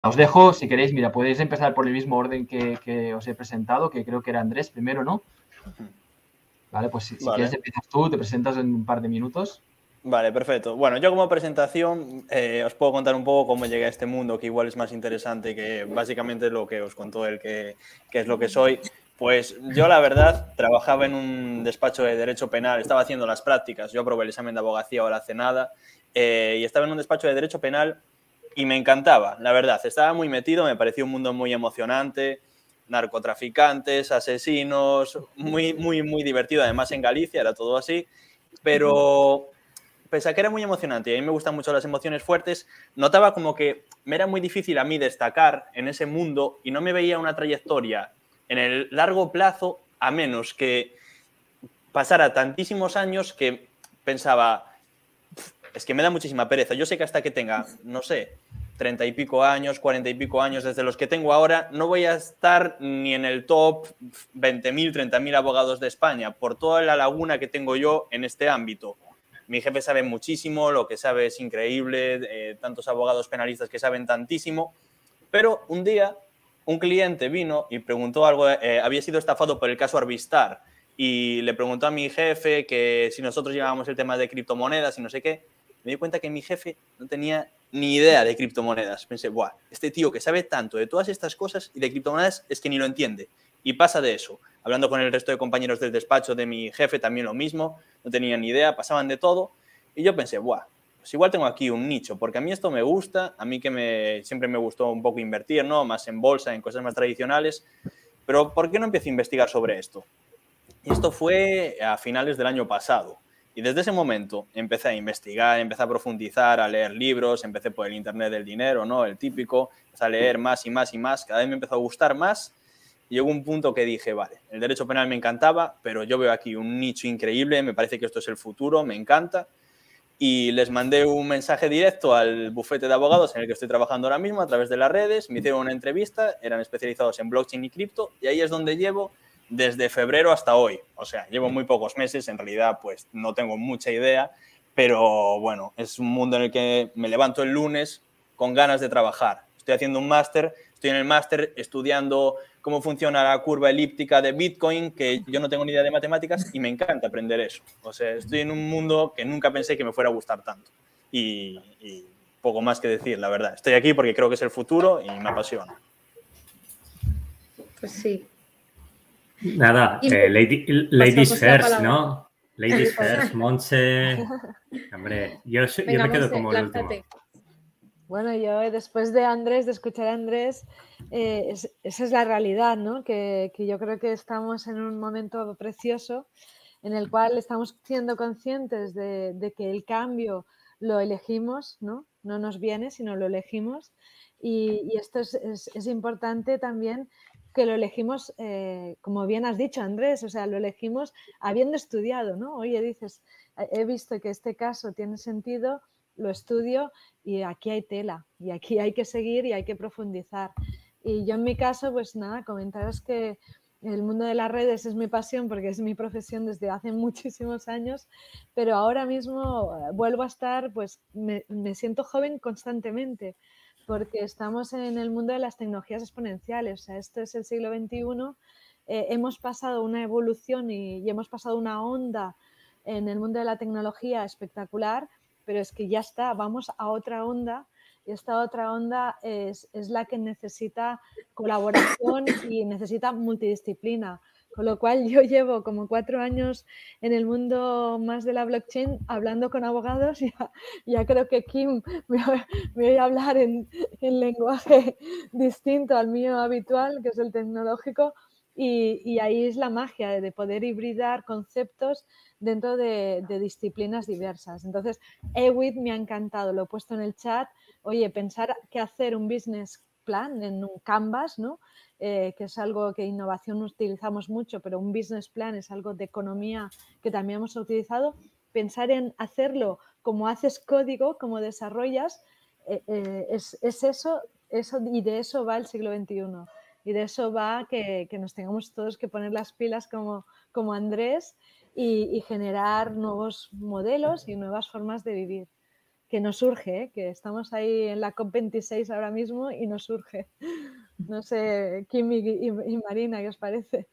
Os dejo, si queréis, mira, podéis empezar por el mismo orden que os he presentado, que creo que era Andrés primero, ¿no? Vale, pues si quieres empiezas tú, te presentas en un par de minutos. Vale, perfecto. Bueno, yo como presentación os puedo contar un poco cómo llegué a este mundo, que igual es más interesante que básicamente lo que os contó él, que es lo que soy. Pues yo, la verdad, trabajaba en un despacho de Derecho Penal, estaba haciendo las prácticas, yo aprobé el examen de abogacía ahora hace nada, y estaba en un despacho de Derecho Penal y me encantaba, la verdad. Estaba muy metido, me pareció un mundo muy emocionante, narcotraficantes, asesinos, muy, muy, muy divertido. Además, en Galicia era todo así, pero pese a que era muy emocionante y a mí me gustan mucho las emociones fuertes, notaba como que me era muy difícil a mí destacar en ese mundo y no me veía una trayectoria en el largo plazo, a menos que pasara tantísimos años que pensaba, es que me da muchísima pereza. Yo sé que hasta que tenga, no sé, 30 y pico años, 40 y pico años, desde los que tengo ahora, no voy a estar ni en el top 20.000, 30.000 abogados de España, por toda la laguna que tengo yo en este ámbito. Mi jefe sabe muchísimo, lo que sabe es increíble, tantos abogados penalistas que saben tantísimo, pero un día un cliente vino y preguntó algo, había sido estafado por el caso Arbistar, y le preguntó a mi jefe que si nosotros llevábamos el tema de criptomonedas y no sé qué. Me di cuenta que mi jefe no tenía ni idea de criptomonedas. Pensé, buah, este tío que sabe tanto de todas estas cosas y de criptomonedas es que ni lo entiende. Y pasa de eso. Hablando con el resto de compañeros del despacho de mi jefe, también lo mismo, no tenían ni idea, pasaban de todo. Y yo pensé, buah, pues igual tengo aquí un nicho, porque a mí esto me gusta, a mí que siempre me gustó un poco invertir, ¿no? Más en bolsa, en cosas más tradicionales, pero ¿por qué no empiezo a investigar sobre esto? Y esto fue a finales del año pasado. Y desde ese momento empecé a investigar, empecé a profundizar, a leer libros, empecé por el Internet del dinero, ¿no? El típico, empecé a leer más y más y más, cada vez me empezó a gustar más. Y llegó un punto que dije, vale, el derecho penal me encantaba, pero yo veo aquí un nicho increíble, me parece que esto es el futuro, me encanta. Y les mandé un mensaje directo al bufete de abogados en el que estoy trabajando ahora mismo a través de las redes, me hicieron una entrevista, eran especializados en blockchain y cripto, y ahí es donde llevo desde febrero hasta hoy. O sea, llevo muy pocos meses, en realidad pues no tengo mucha idea, pero bueno, es un mundo en el que me levanto el lunes con ganas de trabajar. Estoy haciendo un máster, estoy en el máster estudiando cómo funciona la curva elíptica de Bitcoin, que yo no tengo ni idea de matemáticas y me encanta aprender eso. O sea, estoy en un mundo que nunca pensé que me fuera a gustar tanto. Y poco más que decir, la verdad. Estoy aquí porque creo que es el futuro y me apasiona. Pues sí. Nada, ladies first, ¿no? Ladies first, Montse. Hombre, yo Venga, me quedo Montse, como el último. Bueno, yo después de Andrés, de escuchar a Andrés, esa es la realidad, ¿no? Que yo creo que estamos en un momento precioso en el cual estamos siendo conscientes de que el cambio lo elegimos, ¿no? No nos viene, sino lo elegimos. Y esto es importante también que lo elegimos, como bien has dicho, Andrés, o sea, lo elegimos habiendo estudiado, ¿no? Oye, dices, he visto que este caso tiene sentido, lo estudio y aquí hay tela y aquí hay que seguir y hay que profundizar. Y yo en mi caso, pues nada, comentaros que el mundo de las redes es mi pasión porque es mi profesión desde hace muchísimos años, pero ahora mismo vuelvo a estar, pues me siento joven constantemente porque estamos en el mundo de las tecnologías exponenciales, o sea, esto es el siglo XXI, hemos pasado una evolución y hemos pasado una onda en el mundo de la tecnología espectacular, pero es que ya está, vamos a otra onda y esta otra onda es la que necesita colaboración y necesita multidisciplina. Con lo cual yo llevo como 4 años en el mundo más de la blockchain hablando con abogados, ya creo que Kim me voy a hablar en lenguaje distinto al mío habitual, que es el tecnológico, y ahí es la magia de poder hibridar conceptos dentro de disciplinas diversas. Entonces, EWIT me ha encantado, lo he puesto en el chat. Oye, pensar que hacer un business plan en un Canvas, ¿no? Que es algo que innovación utilizamos mucho, pero un business plan es algo de economía que también hemos utilizado. Pensar en hacerlo como haces código, como desarrollas, es eso, y de eso va el siglo XXI. Y de eso va que nos tengamos todos que poner las pilas como Andrés y generar nuevos modelos y nuevas formas de vivir. nos surge, que estamos ahí en la COP26 ahora mismo y nos surge. No sé, Kim y Marina, ¿qué os parece?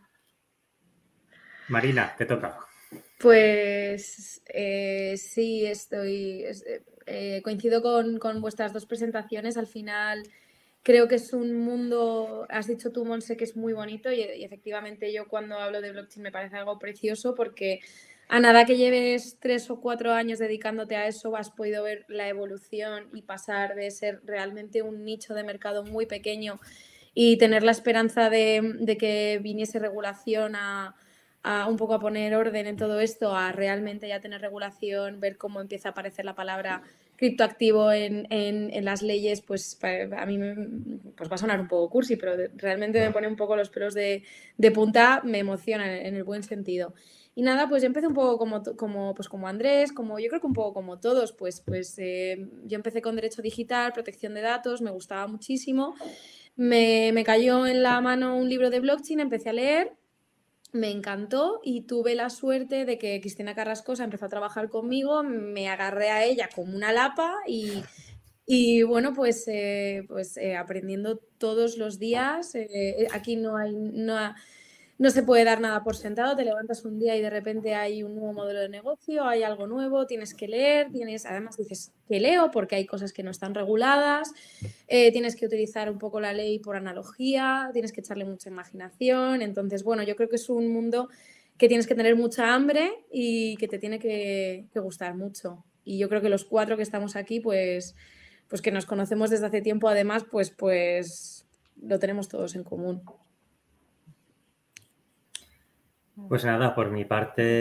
Marina, te toca. Pues sí, coincido con vuestras dos presentaciones. Al final creo que es un mundo, has dicho tú, Monse, que es muy bonito y efectivamente yo cuando hablo de blockchain me parece algo precioso porque a nada que lleves 3 o 4 años dedicándote a eso has podido ver la evolución y pasar de ser realmente un nicho de mercado muy pequeño y tener la esperanza de que viniese regulación a un poco a poner orden en todo esto, a realmente ya tener regulación, ver cómo empieza a aparecer la palabra criptoactivo en las leyes, pues a mí pues va a sonar un poco cursi, pero realmente me pone un poco los pelos de punta, me emociona en el buen sentido. Y nada, pues yo empecé un poco como Andrés, yo creo que un poco como todos, yo empecé con Derecho Digital, Protección de Datos, me gustaba muchísimo, me cayó en la mano un libro de blockchain, empecé a leer, me encantó y tuve la suerte de que Cristina Carrascosa empezó a trabajar conmigo, me agarré a ella como una lapa y bueno, aprendiendo todos los días. Aquí no se puede dar nada por sentado, te levantas un día y de repente hay un nuevo modelo de negocio, hay algo nuevo, tienes que leer, además dices que leo porque hay cosas que no están reguladas, tienes que utilizar un poco la ley por analogía, tienes que echarle mucha imaginación, entonces bueno, yo creo que es un mundo que tienes que tener mucha hambre y que te tiene que gustar mucho. Y yo creo que los 4 que estamos aquí, pues que nos conocemos desde hace tiempo, además, pues lo tenemos todos en común. Pues nada, por mi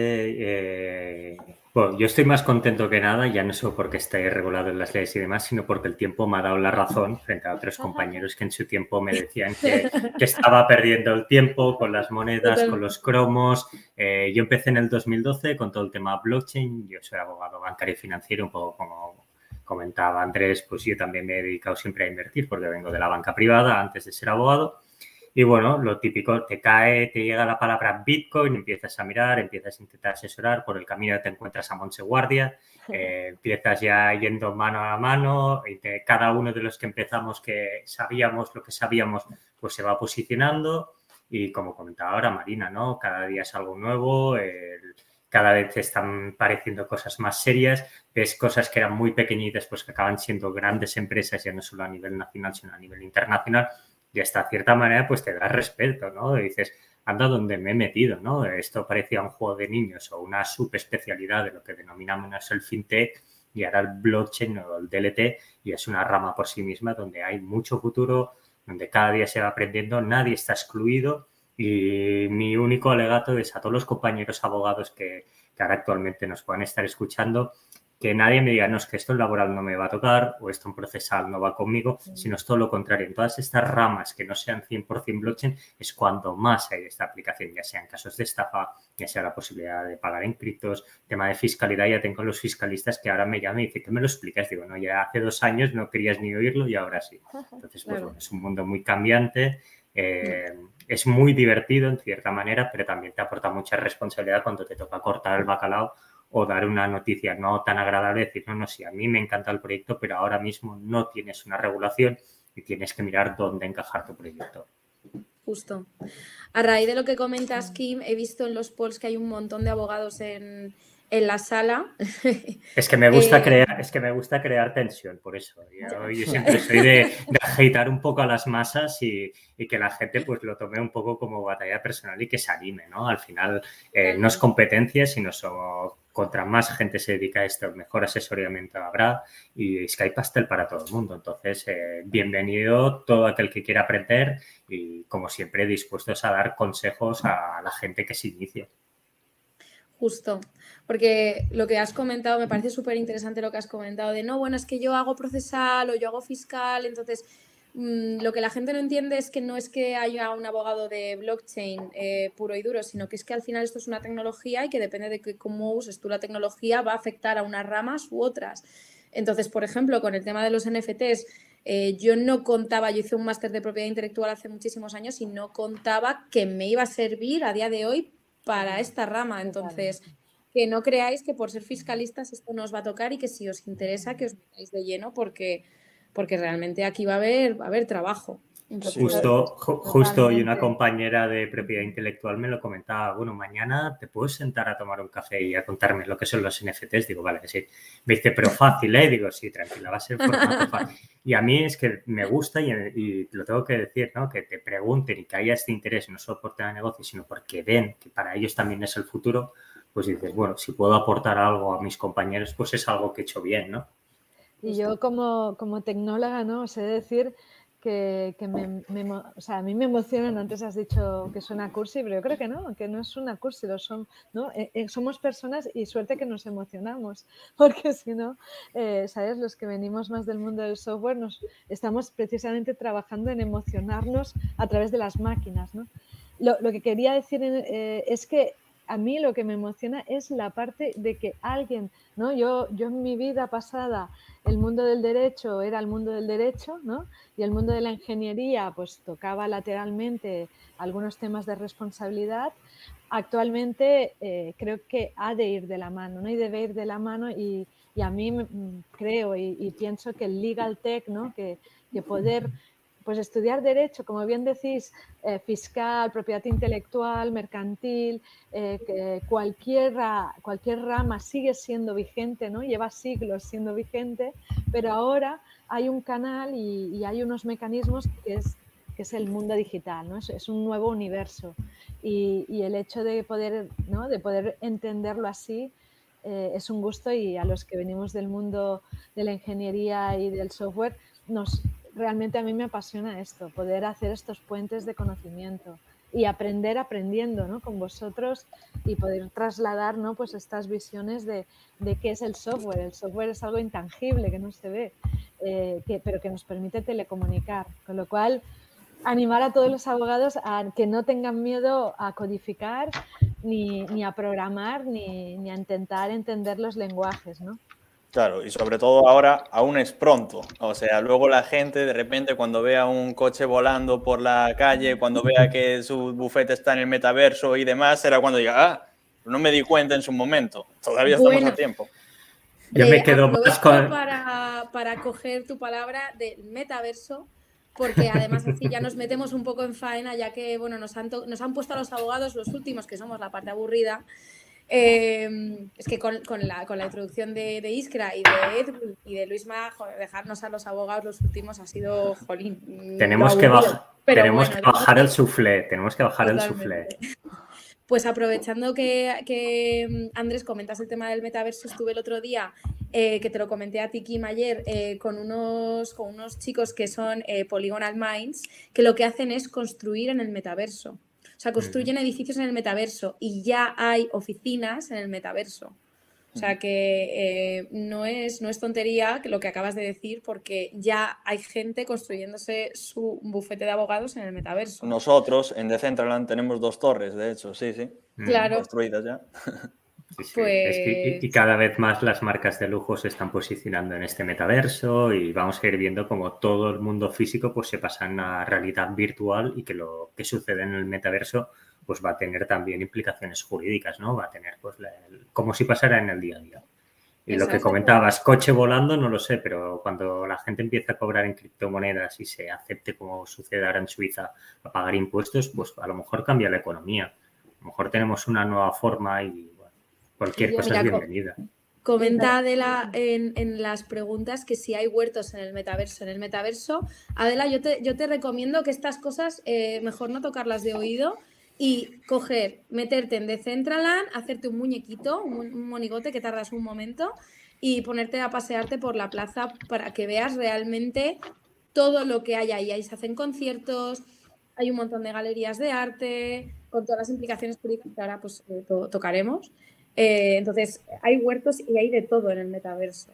parte, bueno, yo estoy más contento que nada, ya no solo porque esté regulado en las leyes y demás, sino porque el tiempo me ha dado la razón frente a otros compañeros que en su tiempo me decían que estaba perdiendo el tiempo con las monedas, con los cromos. Yo empecé en el 2012 con todo el tema blockchain, yo soy abogado bancario y financiero, un poco como comentaba Andrés, pues yo también me he dedicado siempre a invertir porque vengo de la banca privada antes de ser abogado. Y bueno, lo típico, te llega la palabra Bitcoin, empiezas a mirar, empiezas a intentar asesorar, por el camino te encuentras a Montse Guardia, empiezas ya yendo mano a mano, y cada uno de los que empezamos que sabíamos lo que sabíamos, pues se va posicionando y como comentaba ahora Marina, ¿no? Cada día es algo nuevo, cada vez te están pareciendo cosas más serias, ves cosas que eran muy pequeñitas, pues que acaban siendo grandes empresas, ya no solo a nivel nacional, sino a nivel internacional. Y hasta cierta manera, pues te da respeto, ¿no? Y dices, anda donde me he metido, ¿no? Esto parecía un juego de niños o una subespecialidad de lo que denominamos el fintech y ahora el blockchain o el DLT y es una rama por sí misma donde hay mucho futuro, donde cada día se va aprendiendo, nadie está excluido y mi único alegato es a todos los compañeros abogados que ahora actualmente nos puedan estar escuchando, que nadie me diga, no, es que esto en laboral no me va a tocar o esto en procesal no va conmigo, sino es todo lo contrario. En todas estas ramas que no sean 100% blockchain es cuando más hay esta aplicación, ya sean casos de estafa, ya sea la posibilidad de pagar en criptos, tema de fiscalidad, ya tengo los fiscalistas que ahora me llaman y dicen, ¿qué me lo explicas? Digo, no, ya hace 2 años no querías ni oírlo y ahora sí. Entonces, pues bueno, es un mundo muy cambiante, es muy divertido en cierta manera, pero también te aporta mucha responsabilidad cuando te toca cortar el bacalao o dar una noticia no tan agradable, decir, no, sí, a mí me encanta el proyecto, pero ahora mismo no tienes una regulación y tienes que mirar dónde encajar tu proyecto. Justo. A raíz de lo que comentas, Kim, he visto en los polls que hay un montón de abogados en la sala. Es que me gusta crear tensión, por eso. Yo siempre soy de agitar un poco a las masas y que la gente pues lo tome un poco como batalla personal y que se anime, ¿no? Al final no es competencia, sino contra más gente se dedica a esto, mejor asesoramiento habrá y es que hay pastel para todo el mundo. Entonces, bienvenido todo aquel que quiera aprender y, como siempre, dispuestos a dar consejos a la gente que se inicie. Justo, porque lo que has comentado, me parece súper interesante lo que has comentado de, no, bueno, es que yo hago procesal o yo hago fiscal, entonces lo que la gente no entiende es que no es que haya un abogado de blockchain puro y duro, sino que es que al final esto es una tecnología y que depende de cómo uses tú la tecnología va a afectar a unas ramas u otras. Entonces, por ejemplo, con el tema de los NFTs, yo no contaba, yo hice un máster de propiedad intelectual hace muchísimos años y no contaba que me iba a servir a día de hoy para esta rama. Entonces, que no creáis que por ser fiscalistas esto no os va a tocar y que si os interesa que os metáis de lleno porque realmente aquí va a haber trabajo. Justo hoy una compañera de propiedad intelectual me lo comentaba, bueno, mañana te puedes sentar a tomar un café y a contarme lo que son los NFTs. Digo, vale, sí. Me dice, pero fácil, ¿eh? Digo, sí, tranquila, va a ser formato fácil. Y a mí es que me gusta y lo tengo que decir, ¿no? Que te pregunten y que haya este interés no solo por tema de negocio, sino porque ven que para ellos también es el futuro, pues dices, bueno, si puedo aportar algo a mis compañeros, pues es algo que he hecho bien, ¿no? Y yo como tecnóloga, ¿no? Os he de decir que o sea, a mí me emocionan, antes has dicho que suena cursi, pero yo creo que no es una cursi, ¿no? Somos personas y suerte que nos emocionamos, porque si no, ¿sabes? Los que venimos más del mundo del software estamos precisamente trabajando en emocionarnos a través de las máquinas, ¿no? Lo que quería decir es que a mí lo que me emociona es la parte de que alguien, ¿no? Yo en mi vida pasada, el mundo del derecho era el mundo del derecho, ¿no? Y el mundo de la ingeniería, pues tocaba lateralmente algunos temas de responsabilidad. Actualmente creo que ha de ir de la mano, ¿no? Y debe ir de la mano y a mí creo y pienso que el legal tech, ¿no? Que poder pues estudiar derecho, como bien decís, fiscal, propiedad intelectual, mercantil, que cualquier rama sigue siendo vigente, ¿no? Lleva siglos siendo vigente, pero ahora hay un canal y hay unos mecanismos que es el mundo digital, ¿no? Es un nuevo universo y el hecho de poder, ¿no? De poder entenderlo así es un gusto, y a los que venimos del mundo de la ingeniería y del software realmente a mí me apasiona esto, poder hacer estos puentes de conocimiento y aprender aprendiendo, ¿no? Con vosotros y poder trasladar, ¿no? Pues estas visiones de qué es el software. El software es algo intangible que no se ve, pero que nos permite telecomunicar. Con lo cual, animar a todos los abogados a que no tengan miedo a codificar, ni a programar, ni a intentar entender los lenguajes, ¿no? Claro, y sobre todo ahora aún es pronto. O sea, luego la gente de repente cuando vea un coche volando por la calle, cuando vea que su bufete está en el metaverso y demás, será cuando diga, no me di cuenta en su momento. Todavía estamos a tiempo. Yo me quedo más con... para coger tu palabra del metaverso, porque además así ya nos metemos un poco en faena, ya que bueno, nos han puesto a los abogados, los últimos, que somos la parte aburrida. Es que con la introducción de Iskra y de Edwin y de Luisma, dejarnos a los abogados los últimos ha sido jolín. Tenemos que bajar el suflé, tenemos que bajar el suflé. Pues aprovechando que Andrés comentas el tema del metaverso, estuve el otro día, que te lo comenté a ti, Kim, ayer, con unos chicos que son Polygonal Minds, que lo que hacen es construir en el metaverso. O sea, construyen edificios en el metaverso y ya hay oficinas en el metaverso. O sea, que no es tontería lo que acabas de decir, porque ya hay gente construyéndose su bufete de abogados en el metaverso. Nosotros en Decentraland tenemos 2 torres, de hecho, sí. Claro. Construidas ya. Sí. Pues... y cada vez más las marcas de lujo se están posicionando en este metaverso y vamos a ir viendo cómo todo el mundo físico pues se pasa a una realidad virtual y que lo que sucede en el metaverso pues va a tener también implicaciones jurídicas, ¿no? Va a tener pues como si pasara en el día a día. Y lo que comentabas, coche volando, no lo sé, pero cuando la gente empieza a cobrar en criptomonedas y se acepte, como sucede ahora en Suiza, a pagar impuestos, pues a lo mejor cambia la economía. A lo mejor tenemos una nueva forma y cualquier cosa es bienvenida. Comenta Adela en las preguntas que si hay huertos en el metaverso. En el metaverso, Adela, yo te recomiendo que estas cosas mejor no tocarlas de oído y meterte en Decentraland, hacerte un muñequito, un monigote que tardas un momento y ponerte a pasearte por la plaza para que veas realmente todo lo que hay ahí. Ahí se hacen conciertos, hay un montón de galerías de arte, con todas las implicaciones políticas que ahora pues tocaremos. Entonces, hay huertos y hay de todo en el metaverso.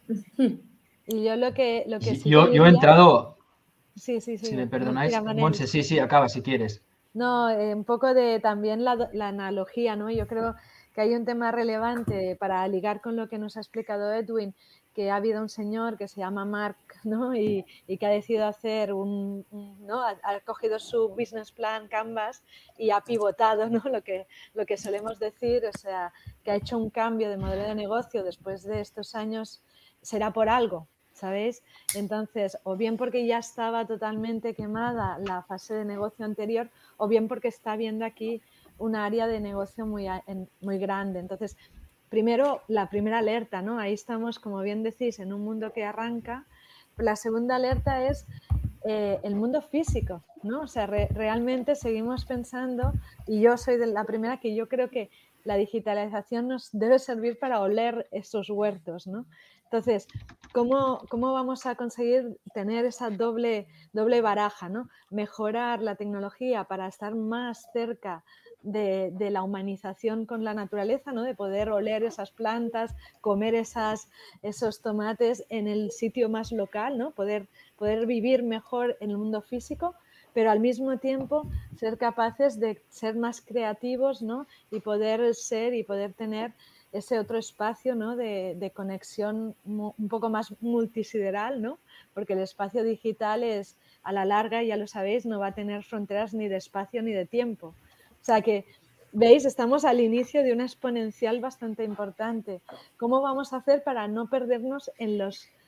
Y yo lo que sí yo he entrado... Sí. Si me perdonáis, Monse, sí, acaba si quieres. No, un poco de también la analogía, ¿no? Yo creo que hay un tema relevante para ligar con lo que nos ha explicado Edwin, que ha habido un señor que se llama Mark, ¿no? y que ha decidido hacer ¿no? Ha cogido su business plan Canvas y ha pivotado, ¿no? Lo que solemos decir, o sea, que ha hecho un cambio de modelo de negocio después de estos años, será por algo, ¿sabéis? Entonces, o bien porque ya estaba totalmente quemada la fase de negocio anterior, o bien porque está viendo aquí un área de negocio muy grande. Entonces, primero, la primera alerta, ¿no? Ahí estamos, como bien decís, en un mundo que arranca. La segunda alerta es el mundo físico, ¿no? O sea, realmente seguimos pensando, y yo soy de la primera que yo creo que la digitalización nos debe servir para oler esos huertos, ¿no? Entonces, ¿cómo vamos a conseguir tener esa doble baraja, ¿no? Mejorar la tecnología para estar más cerca de la humanización con la naturaleza, ¿no? De poder oler esas plantas, comer esos tomates en el sitio más local, ¿no? Poder vivir mejor en el mundo físico, pero al mismo tiempo ser capaces de ser más creativos, ¿no? Y poder tener ese otro espacio, ¿no? de conexión un poco más multisideral, ¿no? Porque el espacio digital es, a la larga, ya lo sabéis, no va a tener fronteras ni de espacio ni de tiempo. O sea que, ¿veis? Estamos al inicio de una exponencial bastante importante. ¿Cómo vamos a hacer para no perdernos en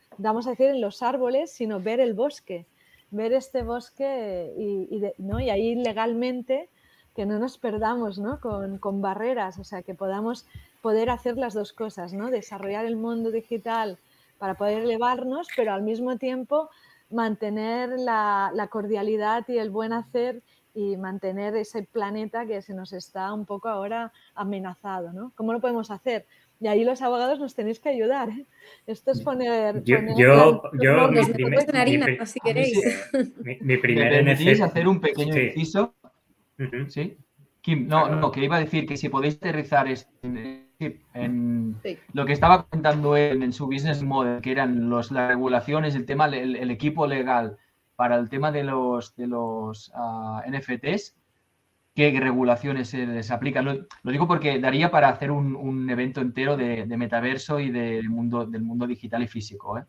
los árboles, sino ver el bosque? Ver este bosque ¿no? Y ahí legalmente que no nos perdamos, ¿no? con barreras, o sea, que podamos poder hacer las dos cosas, ¿no? Desarrollar el mundo digital para poder elevarnos, pero al mismo tiempo mantener la cordialidad y el buen hacer y mantener ese planeta que se nos está un poco ahora amenazado, ¿no? ¿Cómo lo podemos hacer? Y ahí los abogados nos tenéis que ayudar, ¿eh? Esto es poner si queréis. Mi primer ¿Me permitís hacer un pequeño inciso? ¿Sí? Kim, no, que iba a decir que si podéis aterrizar en lo que estaba comentando en su business model, que eran las regulaciones, el tema, el equipo legal para el tema de los NFTs, ¿qué regulaciones se les aplican? Lo digo porque daría para hacer un evento entero de metaverso y del mundo digital y físico, ¿eh?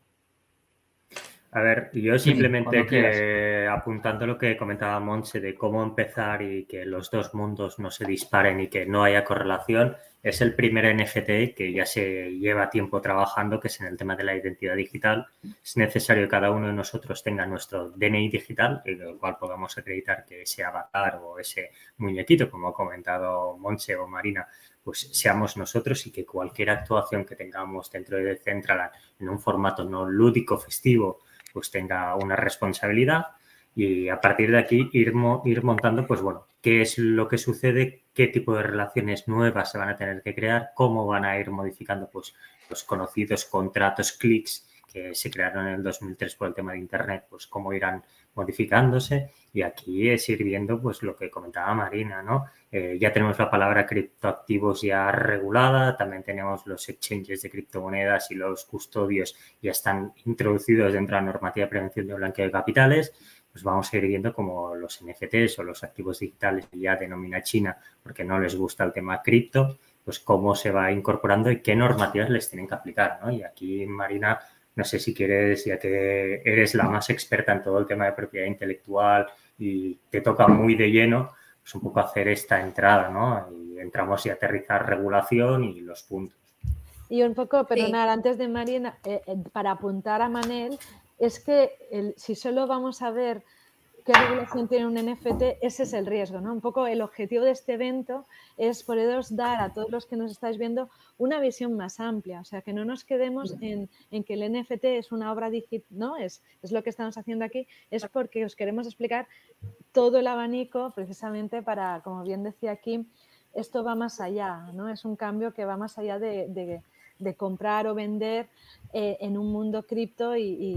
A ver, yo simplemente apuntando lo que comentaba Montse de cómo empezar y que los dos mundos no se disparen y que no haya correlación, es el primer NFT que ya se lleva tiempo trabajando, que es en el tema de la identidad digital. Es necesario que cada uno de nosotros tenga nuestro DNI digital, en el cual podamos acreditar que ese avatar o ese muñequito, como ha comentado Montse o Marina, pues seamos nosotros y que cualquier actuación que tengamos dentro de Decentraland en un formato no lúdico, festivo, pues tenga una responsabilidad y a partir de aquí ir montando, pues bueno, qué es lo que sucede, qué tipo de relaciones nuevas se van a tener que crear, cómo van a ir modificando pues los conocidos contratos clics que se crearon en el 2003 por el tema de Internet, pues cómo irán modificándose y aquí es ir viendo pues lo que comentaba Marina, ¿no? Ya tenemos la palabra criptoactivos ya regulada, también tenemos los exchanges de criptomonedas y los custodios ya están introducidos dentro de la normativa de prevención de blanqueo de capitales. Pues vamos a ir viendo como los NFTs o los activos digitales que ya denomina China porque no les gusta el tema cripto, pues cómo se va incorporando y qué normativas les tienen que aplicar, ¿no? Y aquí, Marina, no sé si quieres, ya que eres la más experta en todo el tema de propiedad intelectual y te toca muy de lleno, pues un poco hacer esta entrada, ¿no? Y entramos y aterrizar regulación y los puntos. Y un poco, perdonar, antes de Marina, para apuntar a Manel, es que si solo vamos a ver qué regulación tiene un NFT, ese es el riesgo, ¿no? Un poco el objetivo de este evento es poderos dar a todos los que nos estáis viendo una visión más amplia, o sea, que no nos quedemos en que el NFT es una obra digital, ¿no? Es lo que estamos haciendo aquí, es porque os queremos explicar todo el abanico precisamente para, como bien decía Kim, esto va más allá, ¿no? Es un cambio que va más allá de comprar o vender en un mundo cripto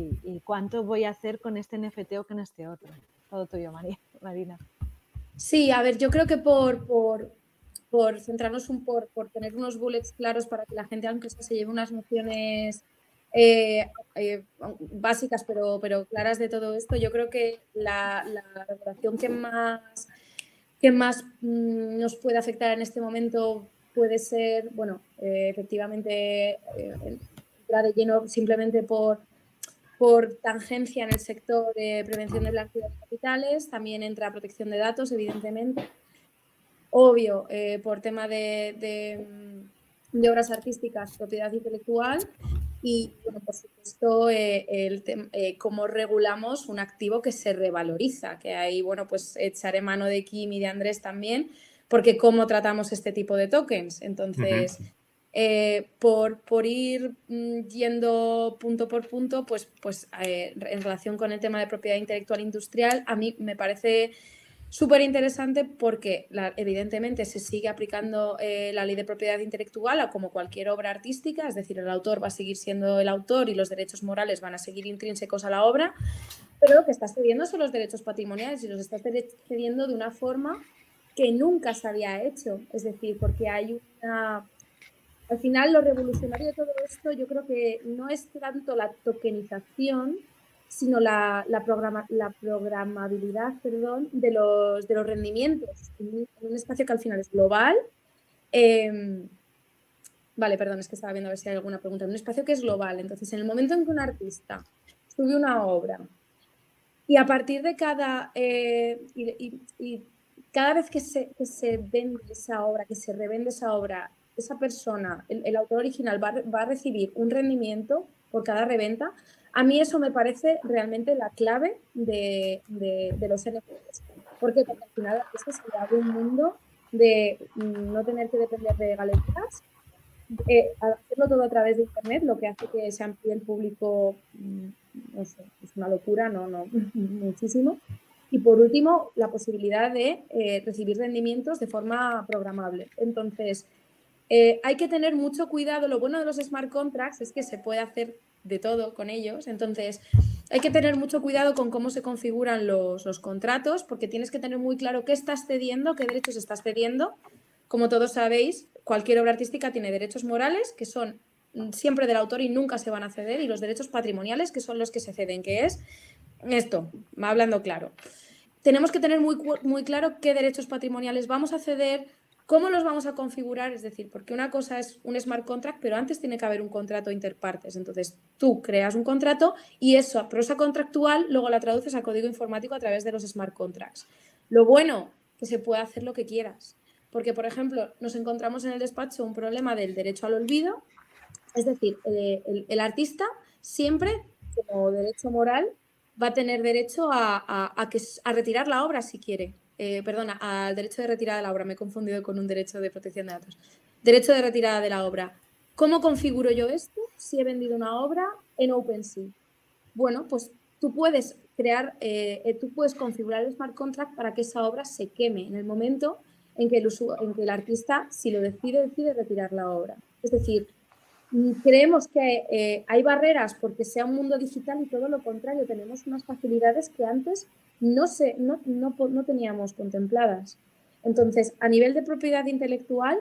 y cuánto voy a hacer con este NFT o con este otro. Todo tuyo, Marina. Sí, a ver, yo creo que por centrarnos por tener unos bullets claros para que la gente, aunque se lleve unas nociones básicas pero claras de todo esto, yo creo que la regulación que más nos puede afectar en este momento puede ser, bueno, efectivamente, el entra de lleno simplemente por tangencia en el sector de prevención de blanqueo de capitales, también entra protección de datos, evidentemente. Obvio, por tema de obras artísticas, propiedad intelectual y, bueno, por supuesto, cómo regulamos un activo que se revaloriza, que ahí, bueno, pues echaré mano de Kim y de Andrés también, porque cómo tratamos este tipo de tokens. Entonces, por ir yendo punto por punto, pues en relación con el tema de propiedad intelectual industrial, a mí me parece súper interesante porque evidentemente se sigue aplicando la ley de propiedad intelectual a como cualquier obra artística, es decir, el autor va a seguir siendo el autor y los derechos morales van a seguir intrínsecos a la obra, pero lo que está cediendo son los derechos patrimoniales y los está cediendo de una forma que nunca se había hecho, es decir, porque hay una... Al final, lo revolucionario de todo esto yo creo que no es tanto la tokenización, sino la programabilidad, perdón, de los rendimientos en un espacio que al final es global. Vale, perdón, es que estaba viendo a ver si hay alguna pregunta. En un espacio que es global. Entonces, en el momento en que un artista sube una obra y a partir de cada... y cada vez que se vende esa obra, que se revende esa obra, esa persona, el autor original, va a recibir un rendimiento por cada reventa. A mí eso me parece realmente la clave de los NFTs. ¿Por qué? Porque al final esto se abre un mundo de no tener que depender de galerías, hacerlo todo a través de Internet, lo que hace que se amplíe el público, no sé, es una locura, no, muchísimo. Y por último, la posibilidad de recibir rendimientos de forma programable. Entonces, hay que tener mucho cuidado. Lo bueno de los smart contracts es que se puede hacer de todo con ellos. Entonces, hay que tener mucho cuidado con cómo se configuran los contratos, porque tienes que tener muy claro qué estás cediendo, qué derechos estás cediendo. Como todos sabéis, cualquier obra artística tiene derechos morales, que son siempre del autor y nunca se van a ceder, y los derechos patrimoniales, que son los que se ceden, que es esto, hablando claro. Tenemos que tener muy claro qué derechos patrimoniales vamos a ceder, cómo los vamos a configurar, es decir, porque una cosa es un smart contract, pero antes tiene que haber un contrato interpartes. Entonces, tú creas un contrato y esa prosa contractual luego la traduces a código informático a través de los smart contracts. Lo bueno, que se puede hacer lo que quieras. Porque, por ejemplo, nos encontramos en el despacho un problema del derecho al olvido, es decir, el artista siempre, como derecho moral, va a tener derecho a retirar la obra si quiere. Perdona, al derecho de retirada de la obra. Me he confundido con un derecho de protección de datos. Derecho de retirada de la obra. ¿Cómo configuro yo esto si he vendido una obra en OpenSea? Bueno, pues tú puedes configurar el smart contract para que esa obra se queme en el momento en que el artista, si lo decide retirar la obra. Es decir, creemos que hay barreras porque sea un mundo digital y todo lo contrario, tenemos unas facilidades que antes no teníamos contempladas. Entonces, a nivel de propiedad intelectual,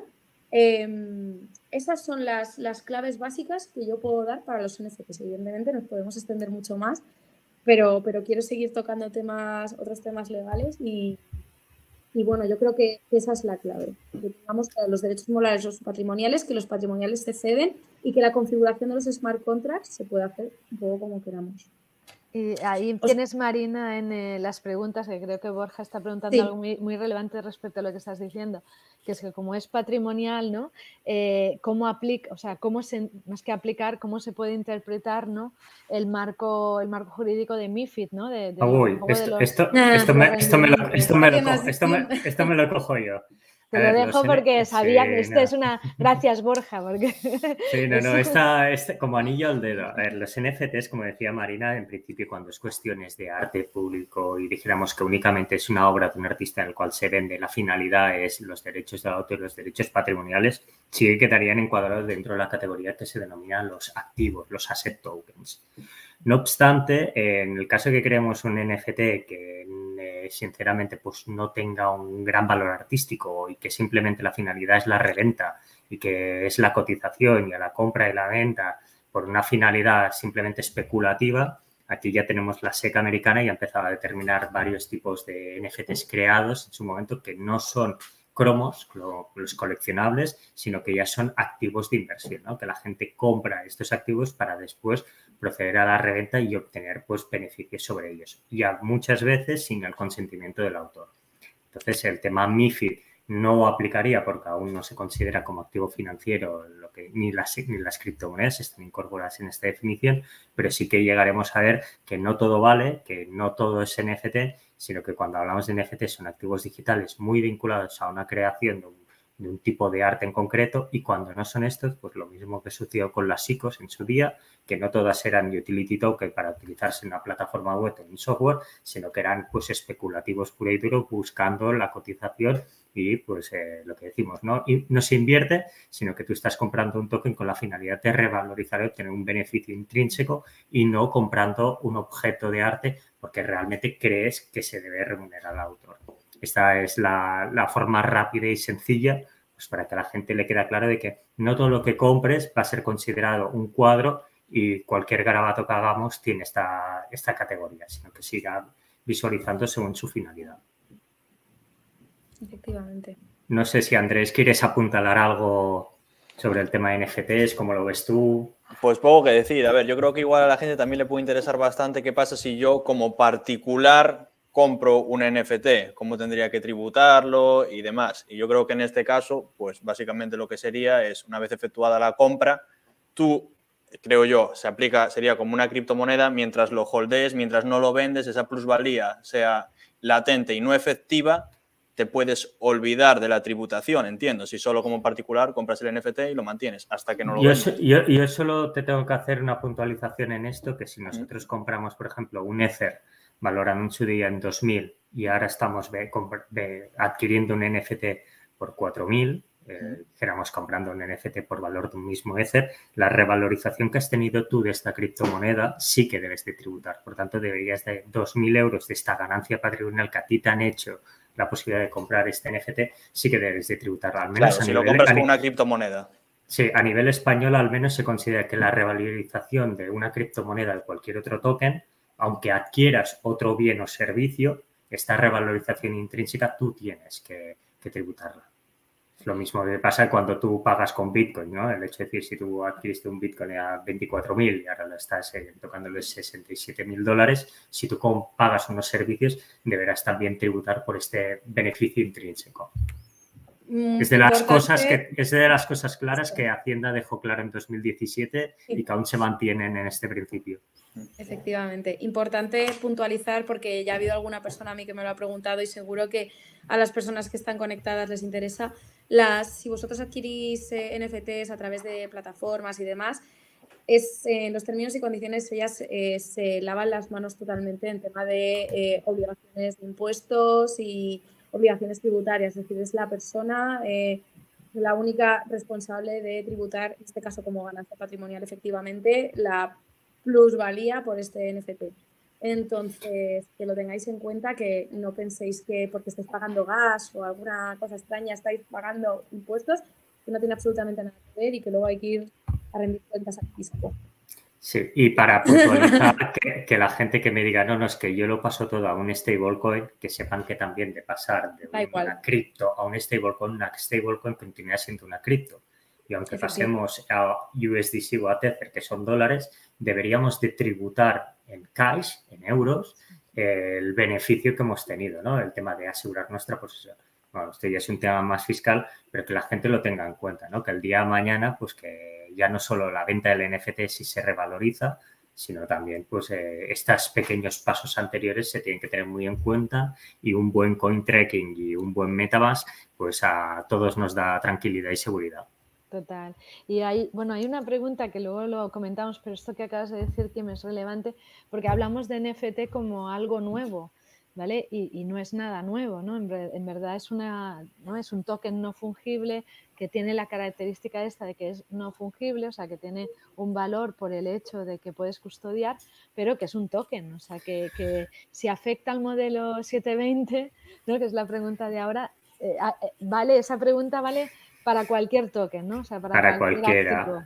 esas son las claves básicas que yo puedo dar para los NFTs. Evidentemente nos podemos extender mucho más, pero quiero seguir tocando otros temas legales y bueno, yo creo que esa es la clave. Que tengamos los derechos morales, los patrimoniales, que los patrimoniales se ceden y que la configuración de los smart contracts se pueda hacer un poco como queramos. Y ahí tienes, Marina, en las preguntas, que creo que Borja está preguntando algo muy relevante respecto a lo que estás diciendo, que es que como es patrimonial, ¿no? ¿Cómo aplica, o sea, más que aplicar, cómo se puede interpretar, ¿no? el marco jurídico de MiFID, ¿no? Esto me lo cojo yo. Te lo dejo porque sabía que esto es una... Gracias, Borja. Porque... Sí, como anillo al dedo. A ver, los NFTs, como decía Marina, en principio cuando es cuestiones de arte público y dijéramos que únicamente es una obra de un artista en el cual se vende, la finalidad es los derechos de autor y los derechos patrimoniales, sí que quedarían encuadrados dentro de la categoría que se denomina los activos, los asset tokens. No obstante, en el caso de que creemos un NFT que sinceramente pues no tenga un gran valor artístico y que simplemente la finalidad es la reventa y que es la cotización y a la compra y la venta por una finalidad simplemente especulativa, aquí ya tenemos la SEC americana y ha empezado a determinar varios tipos de NFTs creados en su momento que no son cromos, los coleccionables, sino que ya son activos de inversión, ¿no? Que la gente compra estos activos para después proceder a la reventa y obtener pues beneficios sobre ellos. Ya muchas veces sin el consentimiento del autor. Entonces, el tema MiFID no aplicaría porque aún no se considera como activo financiero ni las criptomonedas están incorporadas en esta definición, pero sí que llegaremos a ver que no todo vale, que no todo es NFT, sino que cuando hablamos de NFT son activos digitales muy vinculados a una creación de un tipo de arte en concreto, y cuando no son estos, pues lo mismo que sucedió con las ICOs en su día, que no todas eran utility token para utilizarse en una plataforma web o en un software, sino que eran pues especulativos puro y duro buscando la cotización y pues lo que decimos, ¿no? Y no se invierte, sino que tú estás comprando un token con la finalidad de revalorizar y obtener un beneficio intrínseco y no comprando un objeto de arte porque realmente crees que se debe remunerar al autor. Esta es la forma rápida y sencilla pues para que a la gente le quede claro de que no todo lo que compres va a ser considerado un cuadro y cualquier garabato que hagamos tiene esta categoría, sino que siga visualizando según su finalidad. Efectivamente. No sé si, Andrés, ¿quieres apuntalar algo sobre el tema de NFTs? ¿Cómo lo ves tú? Pues poco que decir. A ver, yo creo que igual a la gente también le puede interesar bastante qué pasa si yo como particular compro un NFT, cómo tendría que tributarlo y demás. Y yo creo que en este caso, pues básicamente lo que sería es, una vez efectuada la compra, tú, creo yo, sería como una criptomoneda mientras lo holdees, mientras no lo vendes, esa plusvalía sea latente y no efectiva, te puedes olvidar de la tributación, entiendo. Si solo como particular compras el NFT y lo mantienes hasta que no lo vendas. Yo solo te tengo que hacer una puntualización en esto, que si nosotros compramos, por ejemplo, un Ether valorado en su día en 2.000 y ahora estamos adquiriendo un NFT por 4.000, éramos comprando un NFT por valor de un mismo Ether, la revalorización que has tenido tú de esta criptomoneda sí que debes de tributar. Por tanto, deberías de 2.000 euros de esta ganancia patrimonial que a ti te han hecho la posibilidad de comprar este NFT, sí que debes de tributarlo. Al menos claro, si lo compras con una criptomoneda. Sí, a nivel español al menos se considera que la revalorización de una criptomoneda de cualquier otro token, aunque adquieras otro bien o servicio, esta revalorización intrínseca tú tienes que tributarla. Es lo mismo que pasa cuando tú pagas con Bitcoin, ¿no? El hecho de decir, si tú adquiriste un Bitcoin a 24.000 y ahora lo estás tocando los $67.000, si tú pagas unos servicios, deberás también tributar por este beneficio intrínseco. Es de las cosas claras que Hacienda dejó claro en 2017 y que aún se mantienen en este principio. Efectivamente. Importante puntualizar porque ya ha habido alguna persona a mí que me lo ha preguntado y seguro que a las personas que están conectadas les interesa. Si vosotros adquirís NFTs a través de plataformas y demás, en los términos y condiciones ellas se lavan las manos totalmente en tema de obligaciones de impuestos y obligaciones tributarias. Es decir, es la persona la única responsable de tributar, en este caso como ganancia patrimonial, efectivamente, la plusvalía por este NFT. Entonces, que lo tengáis en cuenta, que no penséis que porque estáis pagando gas o alguna cosa extraña estáis pagando impuestos, que no tiene absolutamente nada que ver y que luego hay que ir a rendir cuentas aquí mismo. Sí, y para puntualizar que la gente que me diga, no, es que yo lo paso todo a un stablecoin, que sepan que también de pasar de una cripto a un stablecoin, una stablecoin continúa siendo una cripto. Y aunque pasemos a USDC o a Tether, que son dólares, deberíamos de tributar en cash, en euros, el beneficio que hemos tenido, ¿no? El tema de asegurar nuestra posesión. Bueno, esto ya es un tema más fiscal, pero que la gente lo tenga en cuenta, ¿no? Que el día de mañana, pues que ya no solo la venta del NFT si se revaloriza, sino también pues estos pequeños pasos anteriores se tienen que tener muy en cuenta y un buen coin tracking y un buen MetaMask, pues a todos nos da tranquilidad y seguridad. Total. Y hay una pregunta que luego lo comentamos, pero esto que acabas de decir, Kim, es relevante porque hablamos de NFT como algo nuevo, ¿vale? Y no es nada nuevo, ¿no? En verdad es un token no fungible que tiene la característica esta de que es no fungible, o sea, que tiene un valor por el hecho de que puedes custodiar, pero que es un token, o sea, que si afecta al modelo 720, ¿no? Que es la pregunta de ahora, esa pregunta vale para cualquier token, ¿no? O sea, para cualquiera. activo.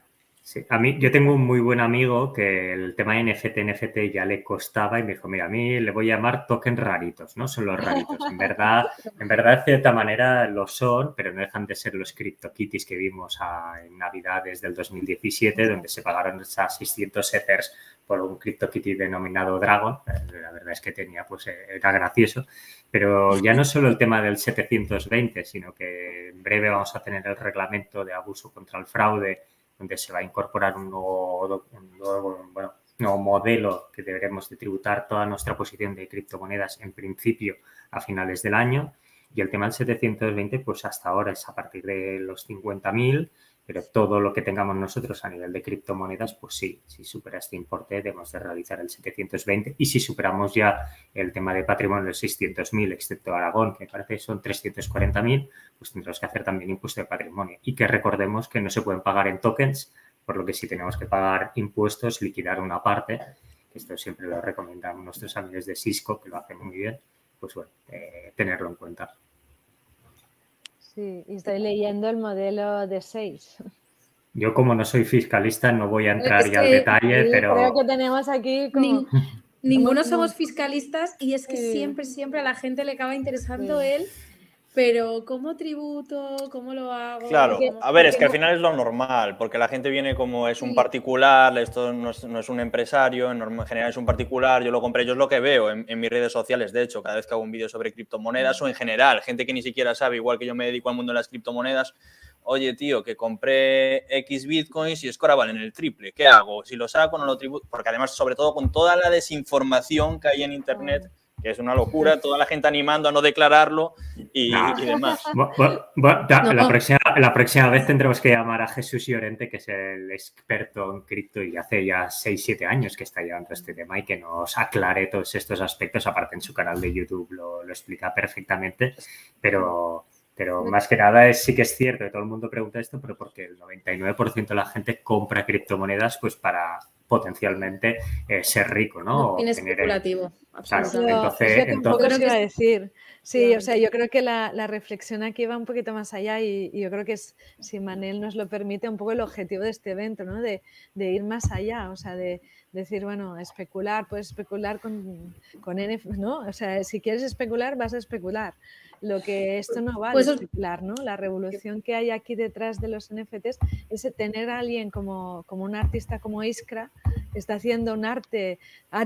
Sí, yo tengo un muy buen amigo que el tema de NFT ya le costaba y me dijo, mira, a mí le voy a llamar tokens raritos, ¿no? Son los raritos. En verdad, de cierta manera lo son, pero no dejan de ser los CryptoKitties que vimos en Navidades del 2017, donde se pagaron esas 600 Ethers por un CryptoKitty denominado Dragon. La verdad es que pues era gracioso. Pero ya no solo el tema del 720, sino que en breve vamos a tener el reglamento de abuso contra el fraude, donde se va a incorporar un nuevo modelo que deberemos de tributar toda nuestra posición de criptomonedas en principio a finales del año. Y el tema del 720, pues hasta ahora es a partir de los 50.000, pero todo lo que tengamos nosotros a nivel de criptomonedas, pues sí, si supera este importe debemos de realizar el 720 y si superamos ya el tema de patrimonio de 600.000, excepto Aragón, que me parece que son 340.000, pues tendremos que hacer también impuesto de patrimonio y que recordemos que no se pueden pagar en tokens, por lo que si tenemos que pagar impuestos, liquidar una parte, que esto siempre lo recomendamos nuestros amigos de Cisco, que lo hacen muy bien, pues bueno, tenerlo en cuenta. Sí, y estoy leyendo el modelo de 6. Yo, como no soy fiscalista, no voy a entrar ya al detalle, pero... Creo que tenemos aquí como... Ninguno somos fiscalistas y es que siempre a la gente le acaba interesando él, pero ¿cómo tributo? ¿Cómo lo hago? Claro, a ver, es que al final es lo normal, porque la gente viene como es un particular, esto no es un empresario, en general es un particular, yo lo compré, yo es lo que veo en mis redes sociales, de hecho, cada vez que hago un vídeo sobre criptomonedas o en general, gente que ni siquiera sabe, igual que yo me dedico al mundo de las criptomonedas, oye, tío, que compré X bitcoins y es que ahora valen el triple, ¿qué hago? Si lo saco, no lo tributo, porque además, sobre todo con toda la desinformación que hay en internet, que es una locura, toda la gente animando a no declararlo y demás. La próxima vez tendremos que llamar a Jesús Llorente, que es el experto en cripto y hace ya 6-7 años que está llevando este tema y que nos aclare todos estos aspectos. Aparte, en su canal de YouTube lo explica perfectamente, pero más que nada sí que es cierto que todo el mundo pregunta esto, pero porque el 99% de la gente compra criptomonedas pues para potencialmente ser rico, ¿no? Es especulativo. Claro, entonces creo que iba a decir. Sí, o sea, yo creo que la reflexión aquí va un poquito más allá y yo creo que es, si Manel nos lo permite, un poco el objetivo de este evento, ¿no? De ir más allá, o sea, de decir, bueno, puedes especular con NFT, ¿no? O sea, si quieres especular, vas a especular. Lo que esto no va a especular, ¿no? La revolución que hay aquí detrás de los NFTs es tener a alguien como un artista como Iskra, que está haciendo un arte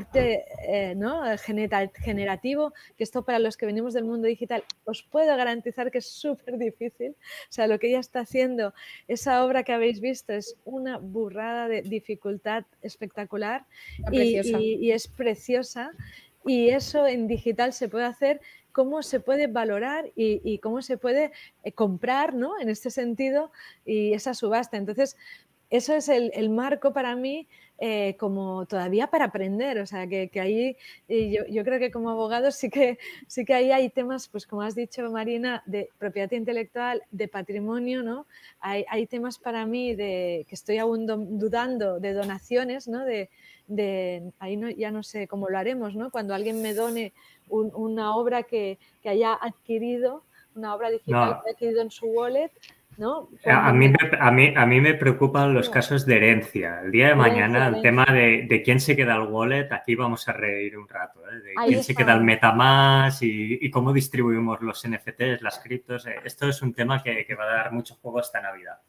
¿no? generativo, que esto para los que venimos del mundo digital os puedo garantizar que es súper difícil. O sea, lo que ella está haciendo, esa obra que habéis visto es una burrada de dificultad espectacular y es preciosa. Y eso en digital se puede hacer, cómo se puede valorar y cómo se puede comprar, ¿no? En este sentido, y esa subasta. Entonces, eso es el marco para mí como todavía para aprender. O sea, que ahí yo creo que como abogados sí que ahí hay temas, pues como has dicho, Marina, de propiedad intelectual, de patrimonio, ¿no? Hay temas para mí que estoy aún dudando de donaciones, ¿no? Ahí ya no sé cómo lo haremos, ¿no? Cuando alguien me done una obra que haya adquirido, una obra digital que haya adquirido en su wallet, ¿no? A mí me preocupan los casos de herencia. El día de mañana, el tema de quién se queda el wallet, aquí vamos a reír un rato, ¿eh? De quién se queda el MetaMask y cómo distribuimos los NFTs, las criptos. Esto es un tema que va a dar mucho juego esta Navidad.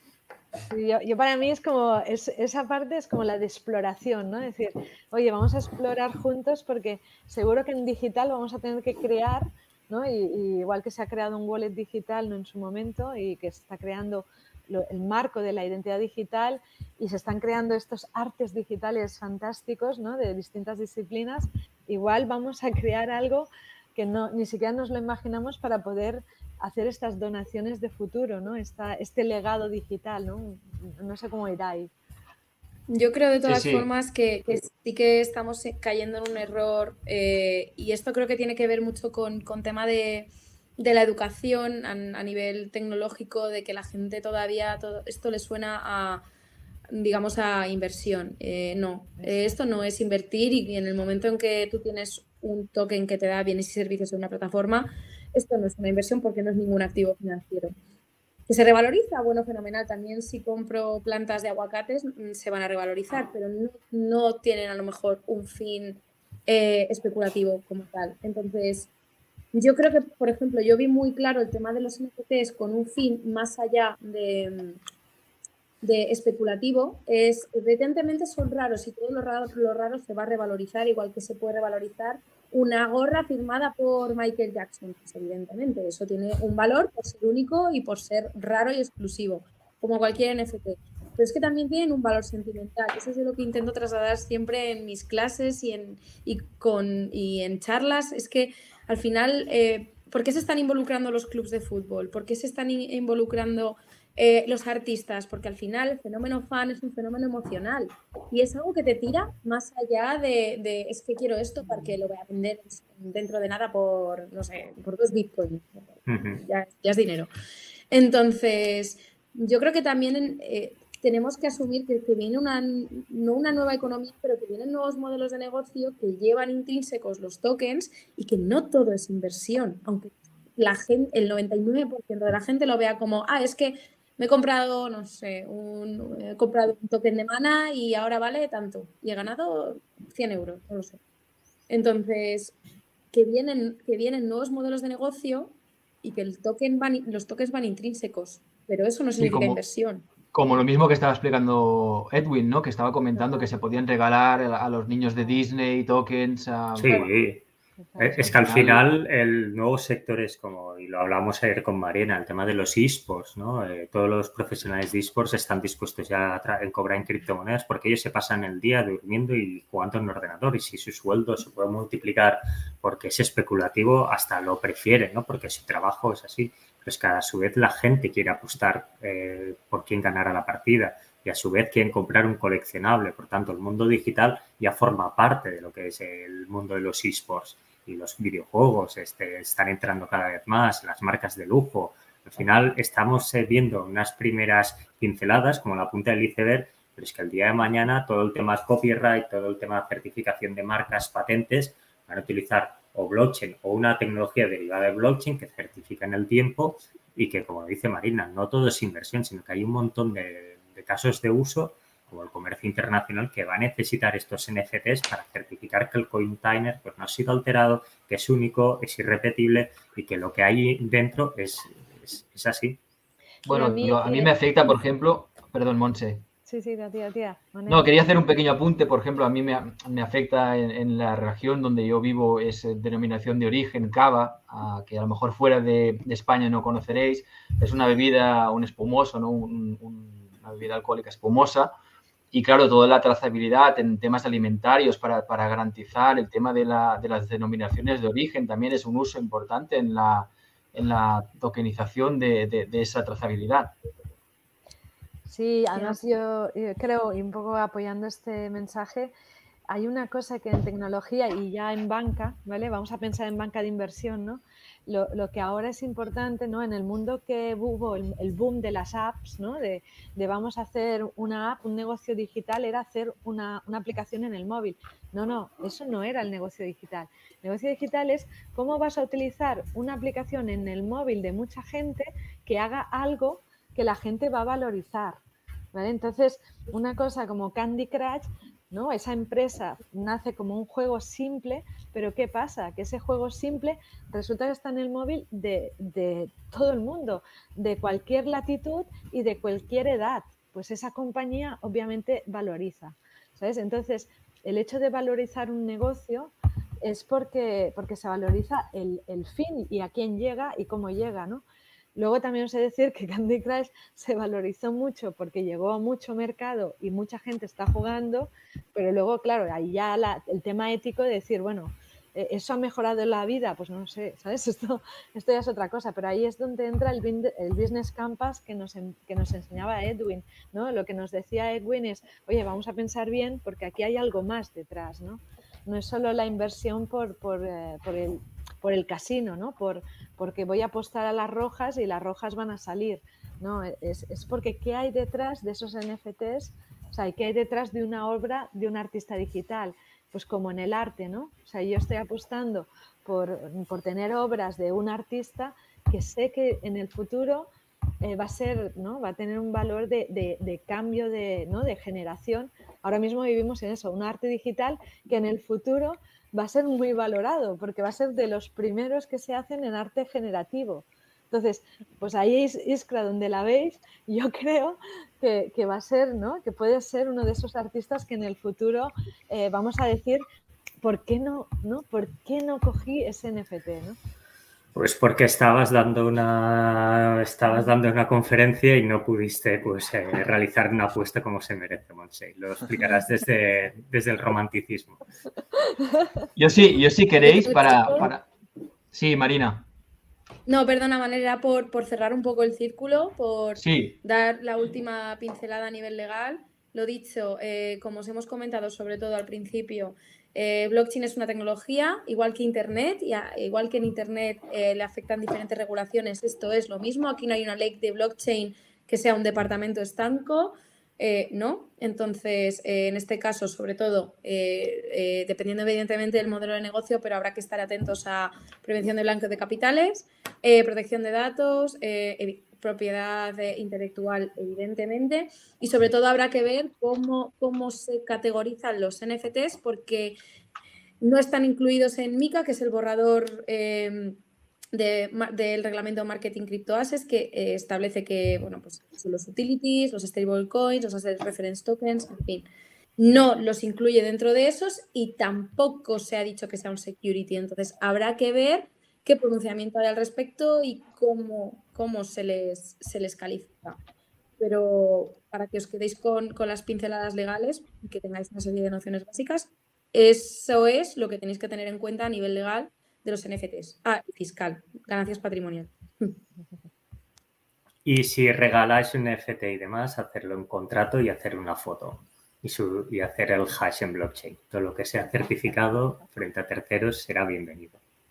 Yo para mí es como, esa parte es como la de exploración, ¿no? Es decir, oye, vamos a explorar juntos porque seguro que en digital vamos a tener que crear, ¿no? Y igual que se ha creado un wallet digital, ¿no? En su momento y que se está creando el marco de la identidad digital y se están creando estos artes digitales fantásticos, ¿no? De distintas disciplinas, igual vamos a crear algo que ni siquiera nos lo imaginamos para poder hacer estas donaciones de futuro, ¿no? Este legado digital, ¿no? No sé cómo irá ahí. Yo creo de todas formas que sí que estamos cayendo en un error y esto creo que tiene que ver mucho con tema de la educación a nivel tecnológico, de que la gente todavía todo esto le suena a, digamos, a inversión. No, esto no es invertir y en el momento en que tú tienes un token que te da bienes y servicios en una plataforma, esto no es una inversión porque no es ningún activo financiero. ¿Que se revaloriza? Bueno, fenomenal. También si compro plantas de aguacates se van a revalorizar, pero no tienen a lo mejor un fin especulativo como tal. Entonces, yo creo que, por ejemplo, yo vi muy claro el tema de los NFTs con un fin más allá de especulativo, es evidentemente son raros y todo lo raro se va a revalorizar, igual que se puede revalorizar una gorra firmada por Michael Jackson, pues evidentemente eso tiene un valor por ser único y por ser raro y exclusivo, como cualquier NFT. Pero es que también tienen un valor sentimental. Eso es de lo que intento trasladar siempre en mis clases y en charlas. Es que al final, ¿por qué se están involucrando los clubes de fútbol? ¿Por qué se están involucrando los artistas? Porque al final el fenómeno fan es un fenómeno emocional y es algo que te tira más allá de es que quiero esto porque lo voy a vender dentro de nada por, no sé, por 2 bitcoins. Ya es dinero. Entonces, yo creo que también tenemos que asumir que viene no una nueva economía, pero que vienen nuevos modelos de negocio que llevan intrínsecos los tokens y que no todo es inversión, aunque la gente, el 99% de la gente lo vea como, es que me he comprado, no sé, he comprado un token de Mana y ahora vale tanto y he ganado 100 euros, no lo sé. Entonces, que vienen nuevos modelos de negocio y que los tokens van intrínsecos, pero eso no significa inversión. Como lo mismo que estaba explicando Edwin, ¿no? Que estaba comentando que se podían regalar a los niños de Disney tokens. Sí, es que al final el nuevo sector es como, y lo hablamos ayer con Mariana, el tema de los eSports, ¿no? Todos los profesionales de eSports están dispuestos ya a cobrar en criptomonedas porque ellos se pasan el día durmiendo y jugando en un ordenador y si su sueldo se puede multiplicar porque es especulativo, hasta lo prefieren, ¿no? Porque su trabajo es así. Pero es que a su vez la gente quiere apostar por quién ganará la partida y a su vez quieren comprar un coleccionable. Por tanto, el mundo digital ya forma parte de lo que es el mundo de los eSports y los videojuegos están entrando cada vez más, las marcas de lujo. Al final estamos viendo unas primeras pinceladas como la punta del iceberg, pero es que el día de mañana todo el tema copyright, todo el tema de certificación de marcas, patentes, van a utilizar o blockchain o una tecnología derivada de blockchain que certifica en el tiempo y que, como dice Marina, no todo es inversión, sino que hay un montón de casos de uso como el comercio internacional que va a necesitar estos NFTs para certificar que el container pues, no ha sido alterado, que es único, es irrepetible y que lo que hay dentro es así. Bueno, a mí me afecta, por ejemplo, perdón, Montse. Sí, tía. No, quería hacer un pequeño apunte. Por ejemplo, a mí me afecta en la región donde yo vivo, es denominación de origen, cava, que a lo mejor fuera de España no conoceréis. Es una bebida, un espumoso, ¿no? Una bebida alcohólica espumosa. Y claro, toda la trazabilidad en temas alimentarios para garantizar el tema de las denominaciones de origen también es un uso importante en la tokenización de esa trazabilidad. Sí, además yo creo, y un poco apoyando este mensaje, hay una cosa que en tecnología y ya en banca, ¿vale? Vamos a pensar en banca de inversión, ¿no? Lo que ahora es importante, ¿no? En el mundo que hubo el boom de las apps, ¿no? De vamos a hacer una app, un negocio digital, era hacer una aplicación en el móvil. No, eso no era el negocio digital. El negocio digital es cómo vas a utilizar una aplicación en el móvil de mucha gente que haga algo que la gente va a valorizar, ¿vale? Entonces, una cosa como Candy Crush, ¿no? Esa empresa nace como un juego simple, pero ¿qué pasa? Que ese juego simple resulta que está en el móvil de todo el mundo, de cualquier latitud y de cualquier edad. Pues esa compañía obviamente valoriza, ¿sabes? Entonces, el hecho de valorizar un negocio es porque se valoriza el fin y a quién llega y cómo llega, ¿no? Luego también os he de decir que Candy Crush se valorizó mucho porque llegó a mucho mercado y mucha gente está jugando, pero luego, claro, ahí ya el tema ético de decir, bueno, ¿eso ha mejorado la vida? Pues no sé, ¿sabes? Esto ya es otra cosa, pero ahí es donde entra el Business Campus que nos enseñaba Edwin, ¿no? Lo que nos decía Edwin es, oye, vamos a pensar bien porque aquí hay algo más detrás, ¿no? No es solo la inversión por el casino, ¿no? Porque voy a apostar a las rojas y las rojas van a salir, ¿no? Es porque ¿qué hay detrás de esos NFTs? O sea, ¿qué hay detrás de una obra de un artista digital? Pues como en el arte, ¿no? O sea, yo estoy apostando por tener obras de un artista que sé que en el futuro va a ser, ¿no? Va a tener un valor de cambio ¿no? de generación. Ahora mismo vivimos en eso, un arte digital que en el futuro va a ser muy valorado porque va a ser de los primeros que se hacen en arte generativo. Entonces, pues ahí es Iskra, donde la veis, yo creo que va a ser, ¿no? Que puede ser uno de esos artistas que en el futuro vamos a decir, ¿por qué no, ¿por qué no cogí ese NFT, ¿no? Pues porque estabas dando una conferencia y no pudiste pues, realizar una apuesta como se merece, Montse. Lo explicarás desde el romanticismo. Yo sí queréis para... Sí, Marina. No, perdona, Manera, por cerrar un poco el círculo, por sí. dar la última pincelada a nivel legal. Lo dicho, como os hemos comentado sobre todo al principio, blockchain es una tecnología, igual que Internet, y igual que en Internet le afectan diferentes regulaciones, esto es lo mismo. Aquí no hay una ley de blockchain que sea un departamento estanco, no. Entonces, en este caso, sobre todo, dependiendo evidentemente del modelo de negocio, pero habrá que estar atentos a prevención de blanqueo de capitales, protección de datos, propiedad intelectual, evidentemente, y sobre todo habrá que ver cómo se categorizan los NFTs, porque no están incluidos en MiCA, que es el borrador del reglamento Marketing Crypto Assets, que establece que, bueno, pues son los utilities, los stablecoins, los asset reference tokens, en fin. No los incluye dentro de esos y tampoco se ha dicho que sea un security. Entonces, habrá que ver qué pronunciamiento hay al respecto y cómo se les califica. Pero para que os quedéis con las pinceladas legales y que tengáis una serie de nociones básicas, eso es lo que tenéis que tener en cuenta a nivel legal de los NFTs. Fiscal, ganancias patrimoniales. Y si regaláis un NFT y demás, hacerlo en contrato y hacer una foto. Y hacer el hash en blockchain. Todo lo que sea certificado frente a terceros será bienvenido.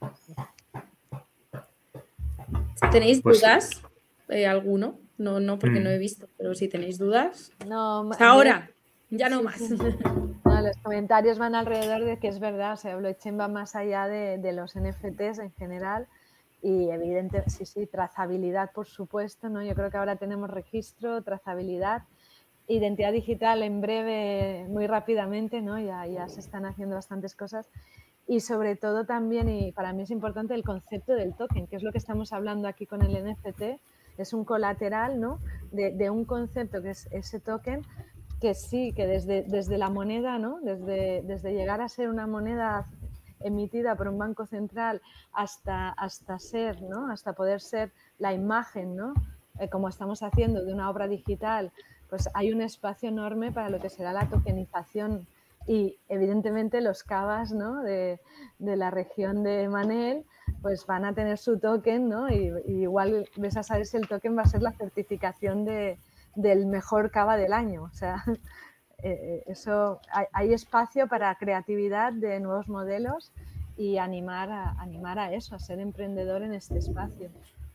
Si tenéis dudas, alguno, no porque no he visto, pero si tenéis dudas, no, ahora, ya no sí, más. Sí. No, los comentarios van alrededor de que es verdad, o sea, blockchain va más allá de los NFTs en general y evidente, sí, trazabilidad por supuesto, ¿no? Yo creo que ahora tenemos registro, trazabilidad, identidad digital en breve, muy rápidamente, ¿no? Ya se están haciendo bastantes cosas. Y sobre todo también, y para mí es importante, el concepto del token, que es lo que estamos hablando aquí con el NFT, es un colateral, ¿no? de un concepto que es ese token, que sí, que desde la moneda, ¿no? Desde llegar a ser una moneda emitida por un banco central hasta ser, ¿no? Hasta poder ser la imagen, ¿no? Como estamos haciendo de una obra digital, pues hay un espacio enorme para lo que será la tokenización. Y evidentemente los cavas, ¿no? de la región de Manel pues van a tener su token, ¿no? Y igual ves a saber si el token va a ser la certificación del mejor cava del año. O sea, eso hay espacio para creatividad de nuevos modelos y animar a eso, a ser emprendedor en este espacio.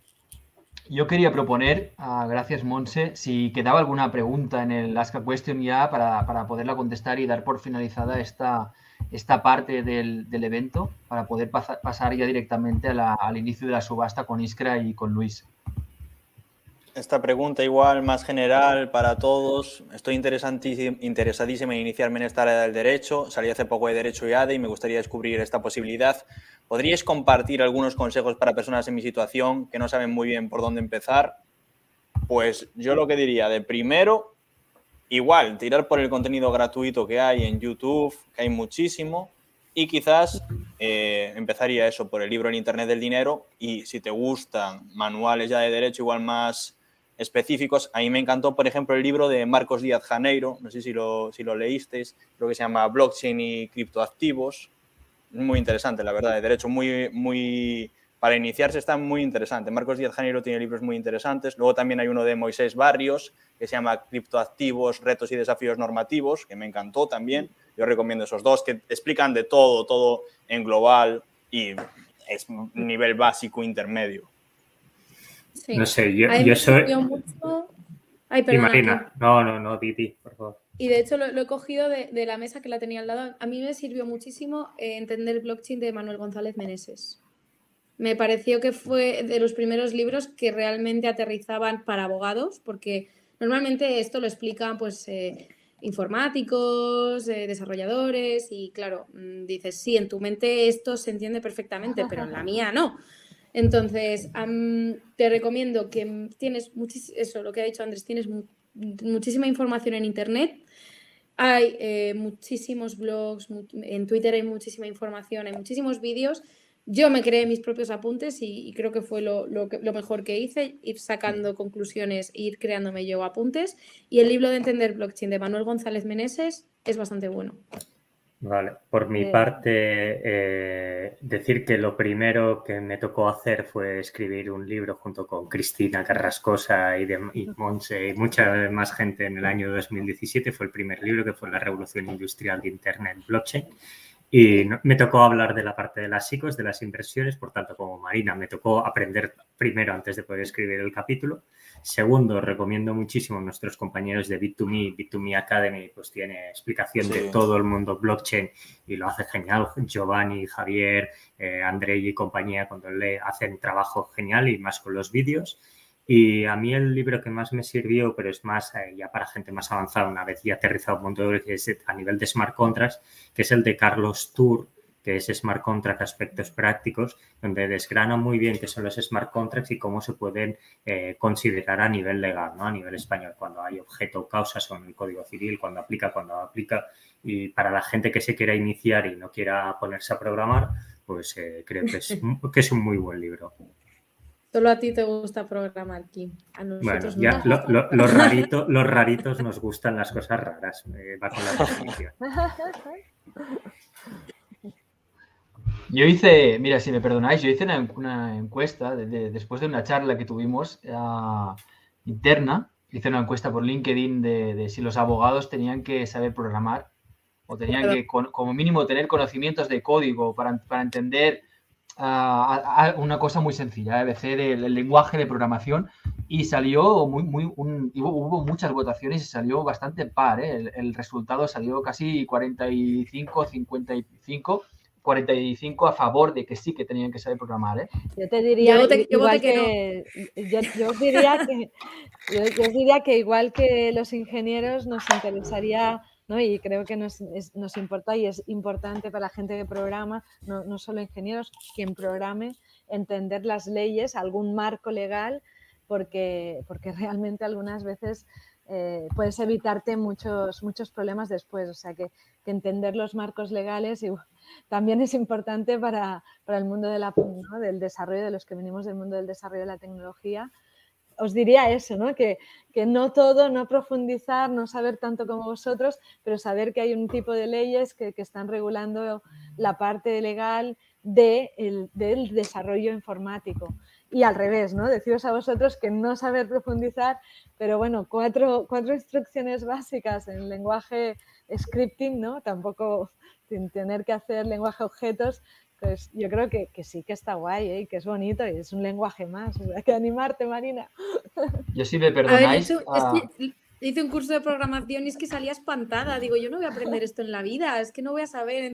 Yo quería proponer, gracias Monse, si quedaba alguna pregunta en el Ask a Question ya para poderla contestar y dar por finalizada esta parte del evento para poder pasar ya directamente al inicio de la subasta con Iskra y con Luis. Esta pregunta igual más general para todos. Estoy interesadísimo en iniciarme en esta área del derecho. Salí hace poco de Derecho y ADE y me gustaría descubrir esta posibilidad. ¿Podríais compartir algunos consejos para personas en mi situación que no saben muy bien por dónde empezar? Pues yo lo que diría de primero, igual, tirar por el contenido gratuito que hay en YouTube, que hay muchísimo, y quizás empezaría eso por el libro en Internet del dinero y si te gustan manuales ya de derecho igual más específicos, a mí me encantó, por ejemplo, el libro de Marcos Díaz Janeiro, no sé si lo leísteis, creo que se llama Blockchain y criptoactivos, muy interesante, la verdad, de derecho, muy para iniciarse está muy interesante. Marcos Díaz Janeiro tiene libros muy interesantes, luego también hay uno de Moisés Barrios, que se llama Criptoactivos, retos y desafíos normativos, que me encantó también, yo recomiendo esos dos, que explican de todo en global y es un nivel básico intermedio. Sí. No sé, yo soy... Mucho... Ay, perdona, Marina, no, Didi, por favor. Y de hecho lo he cogido de la mesa que la tenía al lado. A mí me sirvió muchísimo entender el blockchain de Manuel González Meneses. Me pareció que fue de los primeros libros que realmente aterrizaban para abogados, porque normalmente esto lo explican pues informáticos, desarrolladores y claro, dices, sí, en tu mente esto se entiende perfectamente, pero en la mía no. Entonces, te recomiendo que tienes eso, lo que ha dicho Andrés, tienes muchísima información en internet. Hay muchísimos blogs, en Twitter hay muchísima información, hay muchísimos vídeos. Yo me creé mis propios apuntes y creo que fue lo mejor que hice, ir sacando conclusiones, ir creándome yo apuntes. Y el libro de Entender Blockchain de Manuel González Meneses es bastante bueno. Vale, por mi parte, decir que lo primero que me tocó hacer fue escribir un libro junto con Cristina Carrascosa y Montse y mucha más gente en el año 2017. Fue el primer libro, que fue La revolución industrial de Internet Blockchain. Y me tocó hablar de la parte de las psicos, de las inversiones, por tanto, como Marina, me tocó aprender primero antes de poder escribir el capítulo. Segundo, recomiendo muchísimo a nuestros compañeros de Bit2Me. Bit2Me Academy pues tiene explicación de todo el mundo blockchain y lo hace genial. Giovanni, Javier, Andrei y compañía, cuando le hacen trabajo genial y más con los vídeos. Y a mí el libro que más me sirvió, pero es más ya para gente más avanzada, una vez ya aterrizado un montón de veces a nivel de smart contracts, que es el de Carlos Tour, que es Smart Contract Aspectos Prácticos, donde desgrana muy bien qué son los smart contracts y cómo se pueden considerar a nivel legal, ¿no? A nivel español, cuando hay objeto o causa, son el Código Civil, cuando aplica. Y para la gente que se quiera iniciar y no quiera ponerse a programar, pues creo que es un muy buen libro. Solo a ti te gusta programar, Kim. A nosotros bueno, ya no. Los raritos nos gustan las cosas raras. Va con la definición. Yo hice, mira, si me perdonáis, yo hice una encuesta después de una charla que tuvimos interna. Hice una encuesta por LinkedIn de si los abogados tenían que saber programar o tenían que, como mínimo, tener conocimientos de código para entender una cosa muy sencilla, ABC, del lenguaje de programación, y salió hubo muchas votaciones y salió bastante par, ¿eh? El resultado salió casi 45 a favor de que sí que tenían que saber programar, ¿eh? Yo te diría yo os diría que igual que los ingenieros nos interesaría, ¿no? Y creo que nos importa y es importante para la gente que programa, no solo ingenieros, quien programe, entender las leyes, algún marco legal, porque realmente algunas veces puedes evitarte muchos problemas después. O sea que entender los marcos legales también es importante para el mundo ¿no? del desarrollo, de los que venimos del mundo del desarrollo de la tecnología. Os diría eso, ¿no? Que no todo, no profundizar, no saber tanto como vosotros, pero saber que hay un tipo de leyes que están regulando la parte legal del desarrollo informático. Y al revés, ¿no? Deciros a vosotros que no saber profundizar, pero bueno, cuatro instrucciones básicas en lenguaje scripting, ¿no? Tampoco sin tener que hacer lenguaje objetos. Pues yo creo que sí que está guay, ¿eh? Que es bonito y es un lenguaje más. O sea, hay que animarte, Marina. Yo sí me perdonáis. Hice un curso de programación y es que salía espantada. Digo, yo no voy a aprender esto en la vida, es que no voy a saber